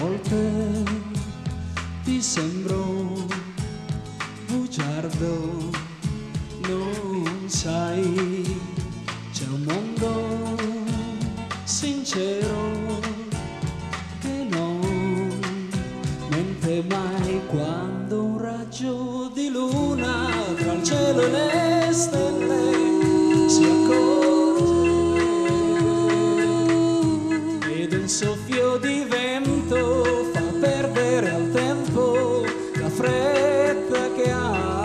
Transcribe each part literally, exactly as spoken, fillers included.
volte ti sembro bugiardo, non sai, c'è un mondo sincero che non mente mai quando un raggio di luna tra il cielo e le stelle si accorge ed un soffio di vento fa perdere al tempo la fretta che ha.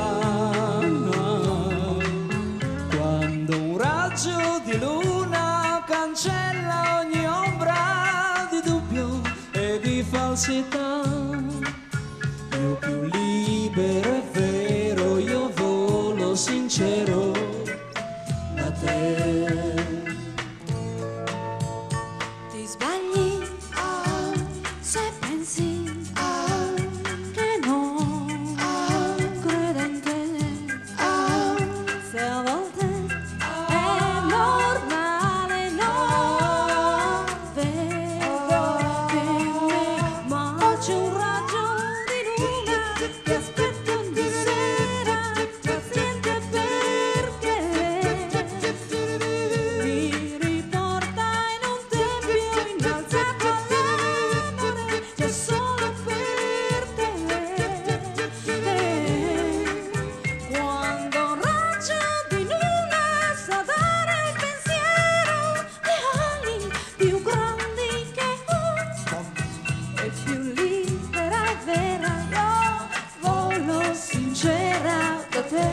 Quando un raggio di luna cancella ogni ombra di dubbio e di falsità, io più libero è vero, io volo sincero da te. Ti sbagli oh, se pensi oh, che non oh, credo in te oh, se a volte oh, è normale non vedo che mi mangi un raggio di luna che aspetta ogni sera paziente perché mi riporta in un tempio innalzato all'amore che è solo per te. Quando un raggio di luna sa dare il pensiero le ali più grandi che ho e più libera e vera io volo sincera da te.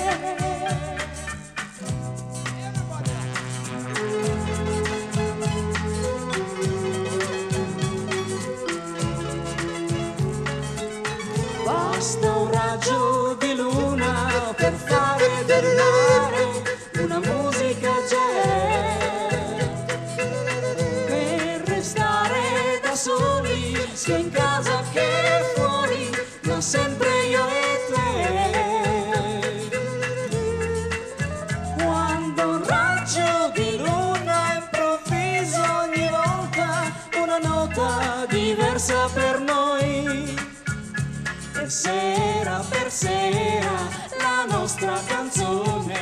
Basta un raggio di luna per fare del mare una musica jazz, per restare da soli sia in casa che fuori, ma sempre io e te. Quando un raggio di luna improvviso ogni volta una nota diversa per noi, e sera per sera la nostra canzone